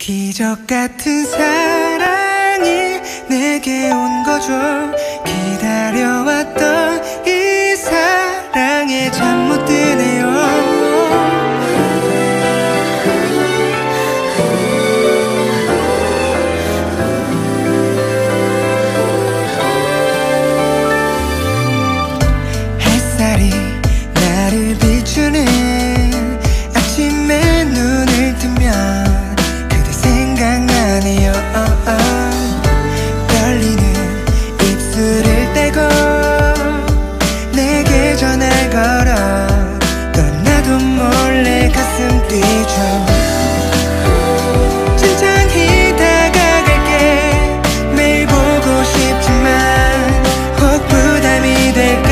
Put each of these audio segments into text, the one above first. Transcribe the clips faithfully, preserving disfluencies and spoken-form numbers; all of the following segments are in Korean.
기적 같은 사랑이 내게 온 거죠. 기다려왔던 이 사랑에 잠 못 드네요. 햇살이 나를 비추는 아침에 눈을 뜨면 그대 생각나네요. 떨리는 입술을 떼고 내게 전화 걸어 또 나도 몰래 가슴 뛰죠. 천천히 다가갈게. 매일 보고 싶지만 혹 부담이 될까.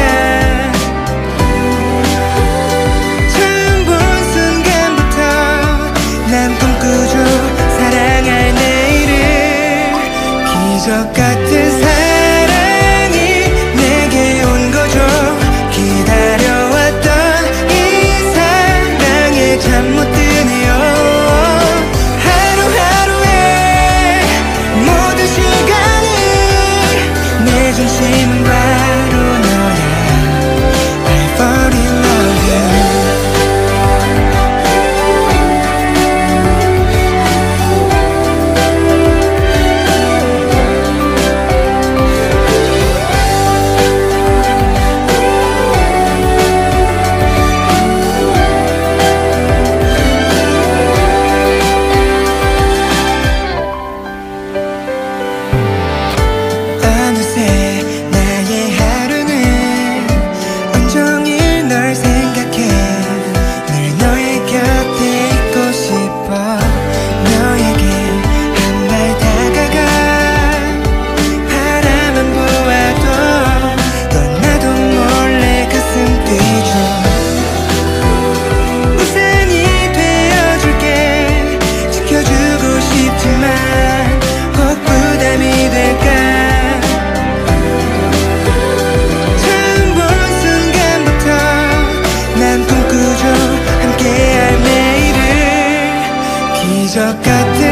처음 본 순간부터 난 꿈꾸죠. 사랑할 내일을. 기적 같은 사랑이 내게 온 거죠. 기다려왔던 이 사랑에 잠 못 드네요. 하루하루의 모든 시간을 내 중심은 바로 너야. I fall in love you. 어느새 나의 하루는 온종일 널 생각해. 늘 너의 곁에 있고 싶어. 너에게 한 발 다가가 바라만 보아도 넌 나도 몰래 가슴 뛰죠. 우산이 되어줄게. 지켜주고 싶지만 혹 부담이 될까. 처음 본 순간부터 난 꿈꾸죠. 함께할 내일을. 기적 같은